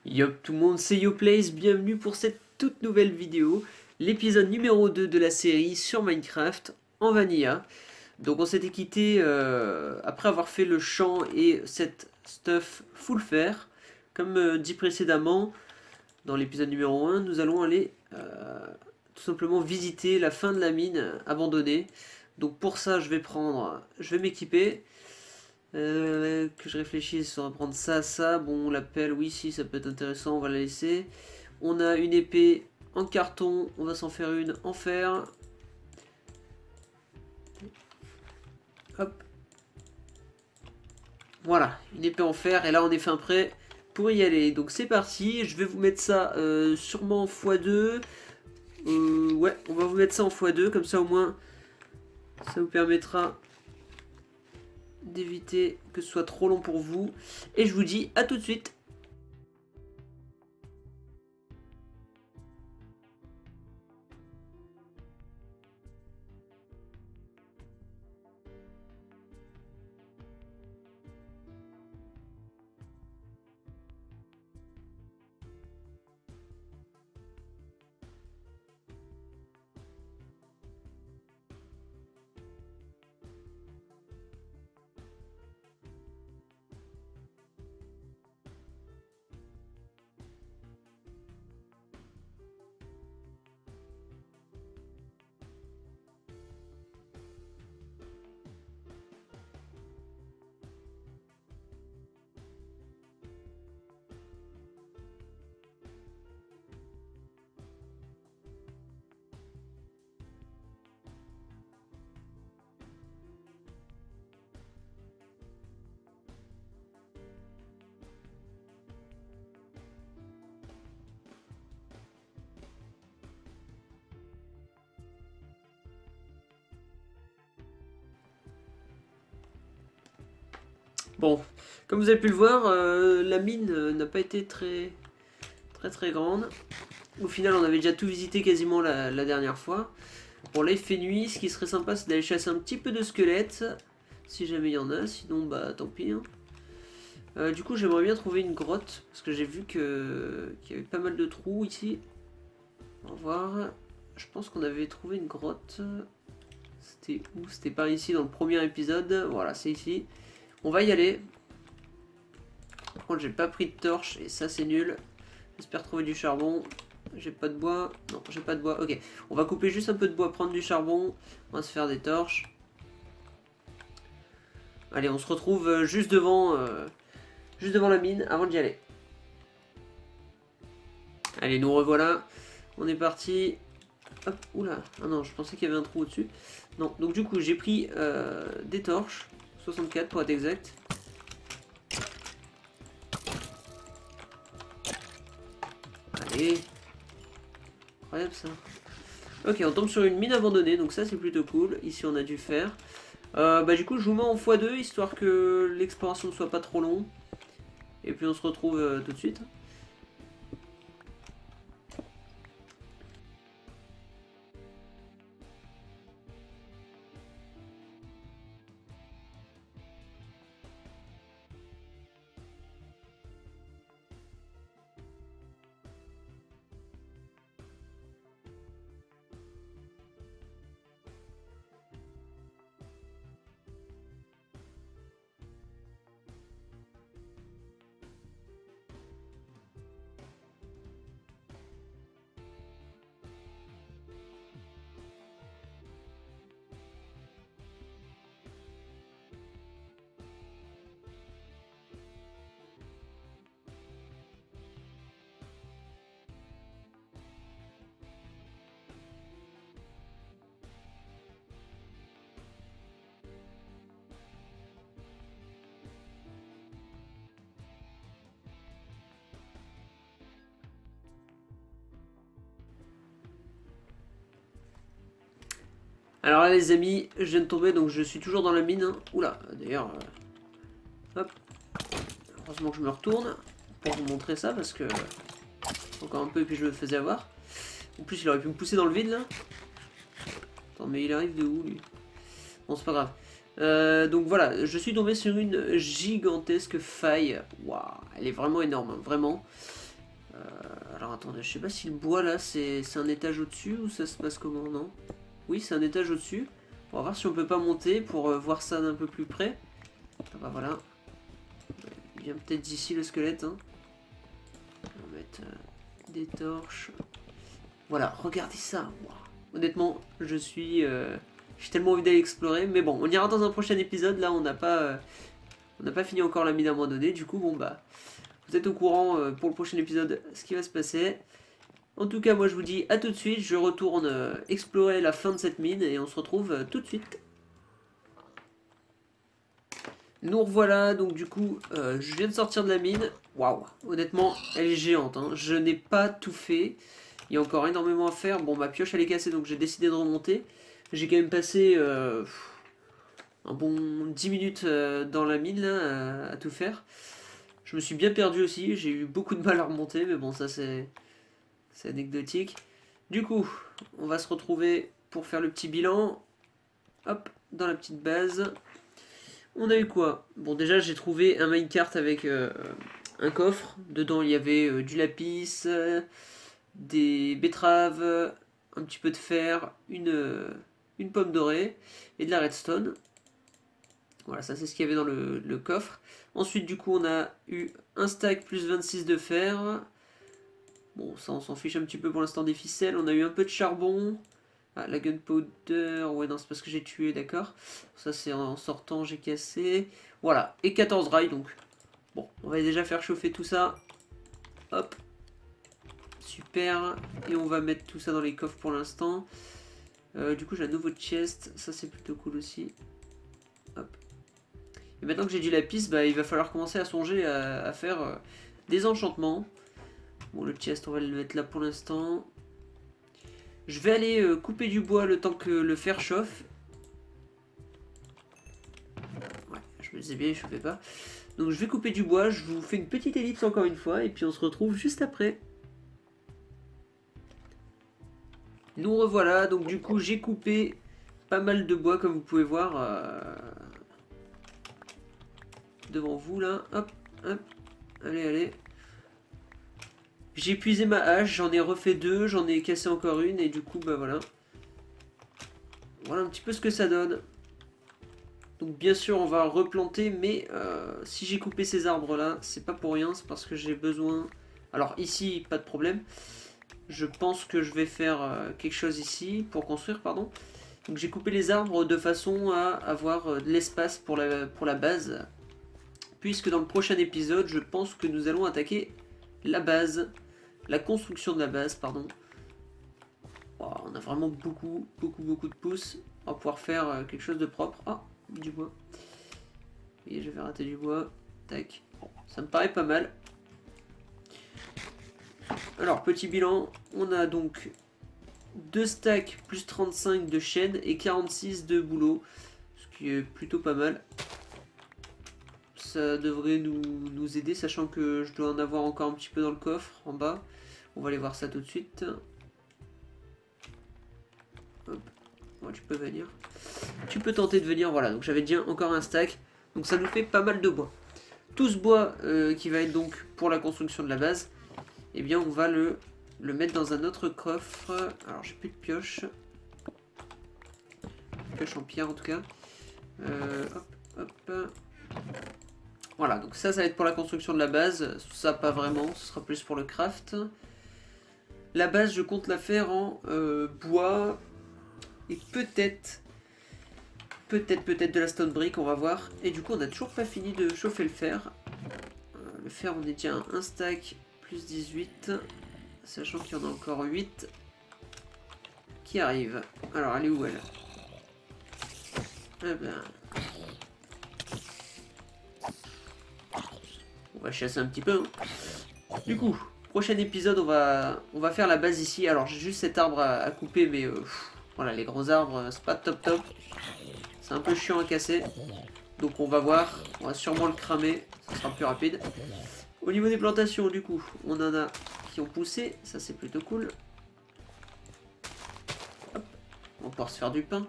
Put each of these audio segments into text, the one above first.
Yop tout le monde, c'est YoPlays, bienvenue pour cette toute nouvelle vidéo, l'épisode numéro 2 de la série sur Minecraft en Vanilla. Donc on s'était quitté après avoir fait le champ et cette stuff full fer. Comme dit précédemment, dans l'épisode numéro 1, nous allons aller tout simplement visiter la fin de la mine abandonnée. Donc pour ça je vais m'équiper. Que je réfléchisse, on va prendre ça. Bon, la pelle, oui, si, ça peut être intéressant, on va la laisser. On a une épée en carton, on va s'en faire une en fer. Hop. Voilà, une épée en fer, et là on est fin prêt pour y aller. Donc c'est parti, je vais vous mettre ça sûrement en x2. Ouais, on va vous mettre ça en x2, comme ça au moins, ça vous permettra d'éviter que ce soit trop long pour vous. Et je vous dis à tout de suite. Bon, comme vous avez pu le voir, la mine n'a pas été très grande. Au final, on avait déjà tout visité quasiment la dernière fois. Bon, là il fait nuit, ce qui serait sympa c'est d'aller chasser un petit peu de squelettes, si jamais il y en a, sinon bah tant pis. Hein. Du coup j'aimerais bien trouver une grotte, parce que j'ai vu qu'il y avait pas mal de trous ici. On va voir, je pense qu'on avait trouvé une grotte. C'était où? C'était par ici dans le premier épisode, voilà c'est ici. On va y aller. Par contre j'ai pas pris de torche et ça c'est nul. J'espère trouver du charbon. J'ai pas de bois. Non, j'ai pas de bois. Ok, on va couper juste un peu de bois, prendre du charbon. On va se faire des torches. Allez, on se retrouve juste devant la mine avant d'y aller. Allez, nous revoilà. On est parti. Hop, oula. Ah non, je pensais qu'il y avait un trou au-dessus. Non, donc du coup j'ai pris des torches. 64 pour être exact. Allez. Incroyable ça. Ok, on tombe sur une mine abandonnée, donc ça c'est plutôt cool. Ici on a du fer. Bah du coup je vous mets en x2 histoire que l'exploration ne soit pas trop long. Et puis on se retrouve tout de suite. Alors là les amis, je viens de tomber donc je suis toujours dans la mine. Hein. Oula, d'ailleurs, hop. Heureusement que je me retourne pour vous montrer ça parce que encore un peu et puis je me faisais avoir. En plus il aurait pu me pousser dans le vide là. Attends mais il arrive de où lui? Bon c'est pas grave. Donc voilà, je suis tombé sur une gigantesque faille. Waouh, elle est vraiment énorme, hein, vraiment. Alors attendez, je sais pas si le bois là c'est un étage au-dessus ou ça se passe comment, non? Oui, c'est un étage au-dessus. On va voir si on peut pas monter pour voir ça d'un peu plus près. Ah bah voilà. Il vient peut-être d'ici le squelette. Hein. On va mettre des torches. Voilà, regardez ça. Wow. Honnêtement, j'ai tellement envie d'aller explorer. Mais bon, on ira dans un prochain épisode. Là, on n'a pas fini encore la mine à un moment donné. Du coup, bon bah, vous êtes au courant pour le prochain épisode ce qui va se passer. En tout cas, moi je vous dis à tout de suite. Je retourne explorer la fin de cette mine et on se retrouve tout de suite. Nous revoilà, donc du coup, je viens de sortir de la mine. Waouh, honnêtement, elle est géante. Hein. Je n'ai pas tout fait. Il y a encore énormément à faire. Bon, ma pioche elle est cassée, donc j'ai décidé de remonter. J'ai quand même passé un bon 10 minutes dans la mine là, à tout faire. Je me suis bien perdu aussi. J'ai eu beaucoup de mal à remonter, mais bon, ça c'est anecdotique. Du coup, on va se retrouver pour faire le petit bilan. Hop, dans la petite base. On a eu quoi? Bon, déjà, j'ai trouvé un minecart avec un coffre. Dedans, il y avait du lapis, des betteraves, un petit peu de fer, une pomme dorée et de la redstone. Voilà, ça c'est ce qu'il y avait dans le coffre. Ensuite, du coup, on a eu un stack plus 26 de fer. Bon, ça on s'en fiche un petit peu pour l'instant des ficelles. On a eu un peu de charbon. Ah, la gunpowder. Ouais, non, c'est parce que j'ai tué, d'accord. Ça, c'est en sortant, j'ai cassé. Voilà, et 14 rails, donc. Bon, on va déjà faire chauffer tout ça. Hop. Super. Et on va mettre tout ça dans les coffres pour l'instant. Du coup, j'ai un nouveau chest. Ça, c'est plutôt cool aussi. Hop. Et maintenant que j'ai du lapis, bah, il va falloir commencer à songer à faire des enchantements. Bon, le chest, on va le mettre là pour l'instant. Je vais aller couper du bois le temps que le fer chauffe. Ouais, je me disais bien, il chauffait pas. Donc je vais couper du bois, je vous fais une petite ellipse encore une fois, et puis on se retrouve juste après. Nous revoilà, donc du coup j'ai coupé pas mal de bois comme vous pouvez voir devant vous là. Hop, hop, allez, allez. J'ai épuisé ma hache, j'en ai refait deux, j'en ai cassé encore une, et du coup bah voilà. Voilà un petit peu ce que ça donne. Donc bien sûr on va replanter, mais si j'ai coupé ces arbres là, c'est pas pour rien, c'est parce que j'ai besoin... Alors ici, pas de problème. Je pense que je vais faire quelque chose ici, pour construire, pardon. Donc j'ai coupé les arbres de façon à avoir de l'espace pour la base. Puisque dans le prochain épisode, je pense que nous allons attaquer la base. La construction de la base, pardon. Oh, on a vraiment beaucoup de pouces. On va pouvoir faire quelque chose de propre. Ah, du bois. Et j'avais raté du bois. Tac. Bon, ça me paraît pas mal. Alors, petit bilan. On a donc 2 stacks plus 35 de chaîne et 46 de boulot. Ce qui est plutôt pas mal. Ça devrait nous aider, sachant que je dois en avoir encore un petit peu dans le coffre, en bas. On va aller voir ça tout de suite. Hop. Ouais, tu peux venir. Tu peux tenter de venir, voilà. Donc j'avais déjà encore un stack. Donc ça nous fait pas mal de bois. Tout ce bois qui va être donc pour la construction de la base, eh bien on va le mettre dans un autre coffre. Alors j'ai plus de pioche. Pioche en pierre en tout cas. Hop, hop. Voilà, donc ça va être pour la construction de la base. Ça pas vraiment, ce sera plus pour le craft. La base je compte la faire en bois. Et peut-être de la stone brick, on va voir. Et du coup, on n'a toujours pas fini de chauffer le fer. Le fer, on est déjà à un stack plus 18. Sachant qu'il y en a encore 8 qui arrivent. Alors, elle est où elle? Eh ben... On va chasser un petit peu. Hein. Du coup, prochain épisode, on va faire la base ici. Alors, j'ai juste cet arbre à couper, mais... voilà, les gros arbres, c'est pas top. C'est un peu chiant à casser. Donc on va voir. On va sûrement le cramer. Ça sera plus rapide. Au niveau des plantations, du coup, on en a qui ont poussé. Ça, c'est plutôt cool. Hop. On va pouvoir se faire du pain.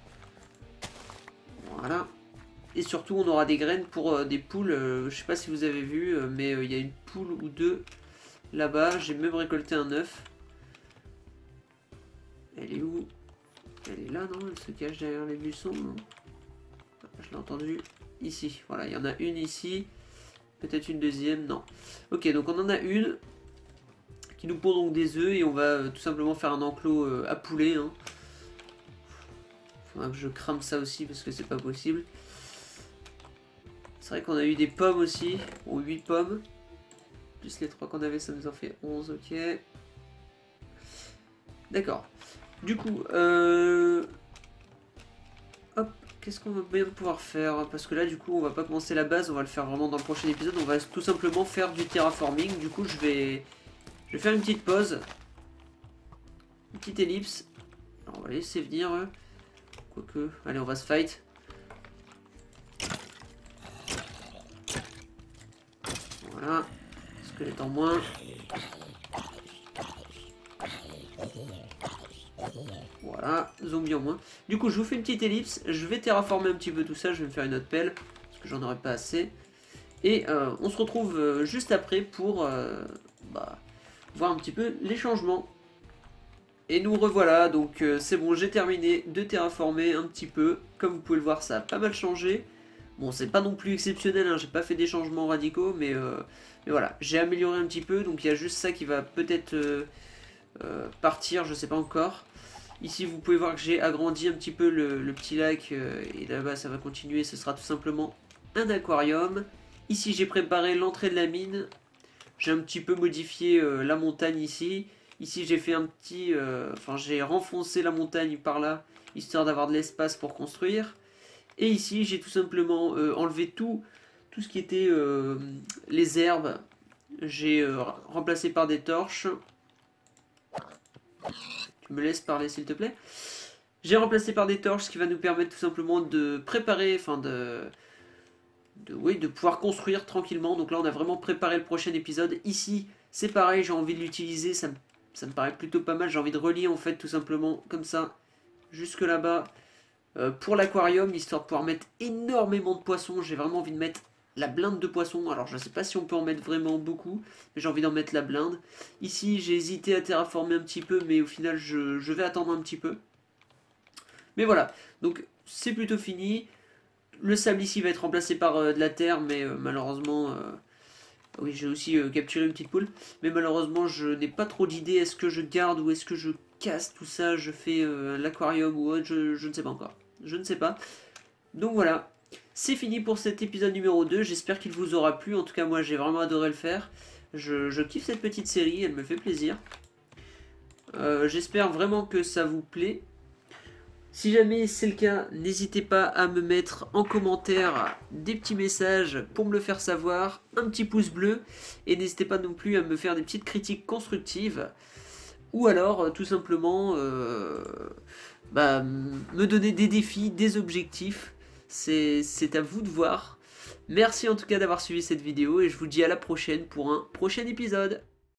Voilà. Et surtout, on aura des graines pour des poules. Je sais pas si vous avez vu, mais il y a une poule ou deux là-bas. J'ai même récolté un œuf. Elle est où? Elle est là, non? Elle se cache derrière les buissons, non? Je l'ai entendu ici. Voilà, il y en a une ici. Peut-être une deuxième, non. Ok, donc on en a une qui nous pond donc des œufs et on va tout simplement faire un enclos à poulet. Hein. Faudra que je crame ça aussi parce que c'est pas possible. C'est vrai qu'on a eu des pommes aussi. Bon, 8 pommes. Plus les 3 qu'on avait, ça nous en fait 11, ok. D'accord. Du coup, hop, qu'est-ce qu'on va bien pouvoir faire? Parce que là, du coup, on va pas commencer la base, on va le faire vraiment dans le prochain épisode. On va tout simplement faire du terraforming. Du coup, je vais faire une petite pause. Une petite ellipse. Alors, on va laisser venir. Quoique, allez, on va se fight. Voilà. Squelette en moins. Voilà, zombie en moins. Du coup, je vous fais une petite ellipse. Je vais terraformer un petit peu tout ça. Je vais me faire une autre pelle. Parce que j'en aurais pas assez. Et on se retrouve juste après pour voir un petit peu les changements. Et nous revoilà. Donc c'est bon, j'ai terminé de terraformer un petit peu. Comme vous pouvez le voir, ça a pas mal changé. Bon, c'est pas non plus exceptionnel. Hein, j'ai pas fait des changements radicaux. Mais voilà, j'ai amélioré un petit peu. Donc il y a juste ça qui va peut-être partir. Je sais pas encore. Ici, vous pouvez voir que j'ai agrandi un petit peu le petit lac, et là-bas, ça va continuer. Ce sera tout simplement un aquarium. Ici, j'ai préparé l'entrée de la mine. J'ai un petit peu modifié la montagne ici. Ici, j'ai fait un petit... j'ai renfoncé la montagne par là, histoire d'avoir de l'espace pour construire. Et ici, j'ai tout simplement enlevé tout ce qui était les herbes. J'ai remplacé par des torches. Me laisse parler s'il te plaît. J'ai remplacé par des torches, ce qui va nous permettre tout simplement de préparer, de pouvoir construire tranquillement. Donc là on a vraiment préparé le prochain épisode. Ici c'est pareil, j'ai envie de l'utiliser, ça me paraît plutôt pas mal. J'ai envie de relier en fait tout simplement comme ça, jusque là-bas, pour l'aquarium, histoire de pouvoir mettre énormément de poissons. J'ai vraiment envie de mettre la blinde de poissons. Alors je ne sais pas si on peut en mettre vraiment beaucoup, mais j'ai envie d'en mettre la blinde. Ici j'ai hésité à terraformer un petit peu, mais au final je vais attendre un petit peu. Mais voilà, donc c'est plutôt fini. Le sable ici va être remplacé par de la terre, mais malheureusement... oui, j'ai aussi capturé une petite poule, mais malheureusement je n'ai pas trop d'idées. Est-ce que je garde ou est-ce que je casse tout ça? Je fais l'aquarium ou autre, je ne sais pas encore. Je ne sais pas. Donc voilà. C'est fini pour cet épisode numéro 2, j'espère qu'il vous aura plu, en tout cas moi j'ai vraiment adoré le faire. Je kiffe cette petite série, elle me fait plaisir. J'espère vraiment que ça vous plaît. Si jamais c'est le cas, n'hésitez pas à me mettre en commentaire des petits messages pour me le faire savoir, un petit pouce bleu, et n'hésitez pas non plus à me faire des petites critiques constructives, ou alors tout simplement me donner des défis, des objectifs. C'est à vous de voir. Merci en tout cas d'avoir suivi cette vidéo et je vous dis à la prochaine pour un prochain épisode.